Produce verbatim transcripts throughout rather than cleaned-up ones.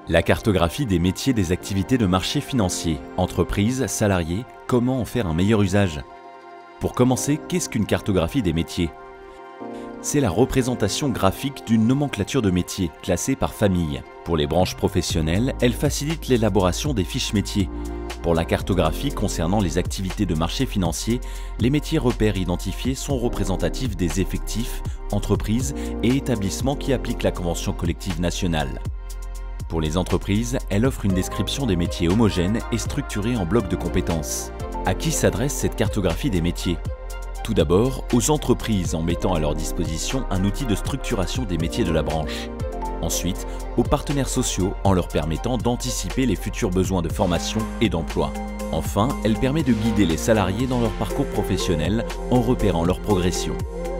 La cartographie des métiers des activités de marché financier, entreprises, salariés, comment en faire un meilleur usage? Pour commencer, qu'est-ce qu'une cartographie des métiers? C'est la représentation graphique d'une nomenclature de métiers, classée par famille. Pour les branches professionnelles, elle facilite l'élaboration des fiches métiers. Pour la cartographie concernant les activités de marché financier, les métiers repères identifiés sont représentatifs des effectifs, entreprises et établissements qui appliquent la convention collective nationale. Pour les entreprises, elle offre une description des métiers homogènes et structurée en blocs de compétences. À qui s'adresse cette cartographie des métiers? Tout d'abord, aux entreprises en mettant à leur disposition un outil de structuration des métiers de la branche. Ensuite, aux partenaires sociaux en leur permettant d'anticiper les futurs besoins de formation et d'emploi. Enfin, elle permet de guider les salariés dans leur parcours professionnel en repérant leur progression.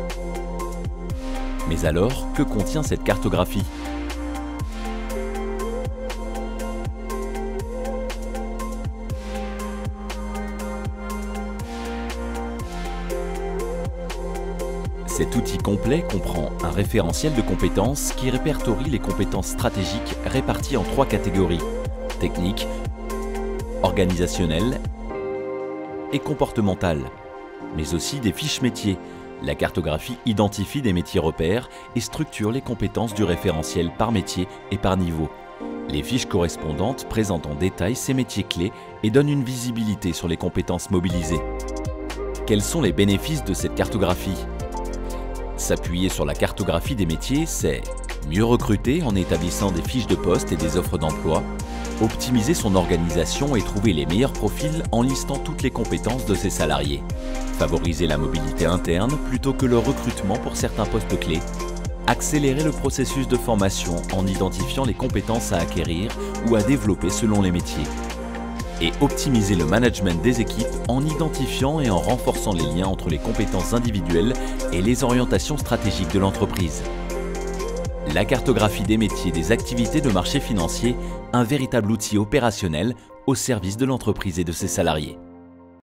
Mais alors, que contient cette cartographie ? Cet outil complet comprend un référentiel de compétences qui répertorie les compétences stratégiques réparties en trois catégories: techniques, organisationnelles et comportementales, mais aussi des fiches métiers. La cartographie identifie des métiers repères et structure les compétences du référentiel par métier et par niveau. Les fiches correspondantes présentent en détail ces métiers clés et donnent une visibilité sur les compétences mobilisées. Quels sont les bénéfices de cette cartographie ? S'appuyer sur la cartographie des métiers, c'est mieux recruter en établissant des fiches de poste et des offres d'emploi, optimiser son organisation et trouver les meilleurs profils en listant toutes les compétences de ses salariés, favoriser la mobilité interne plutôt que le recrutement pour certains postes clés, accélérer le processus de formation en identifiant les compétences à acquérir ou à développer selon les métiers, et optimiser le management des équipes en identifiant et en renforçant les liens entre les compétences individuelles et les orientations stratégiques de l'entreprise. La cartographie des métiers des activités de marché financier, un véritable outil opérationnel au service de l'entreprise et de ses salariés.